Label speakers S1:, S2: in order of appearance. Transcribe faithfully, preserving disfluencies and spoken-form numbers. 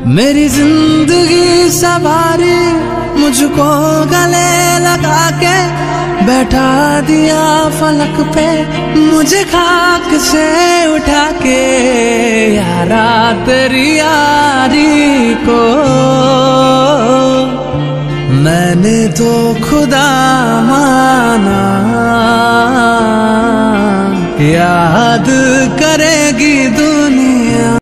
S1: मेरी जिंदगी सवारी मुझको गले लगा के बैठा दिया फलक पे, मुझे खाक से उठा के यारा तेरी यारी को मैंने तो खुदा माना। याद करेगी दुनिया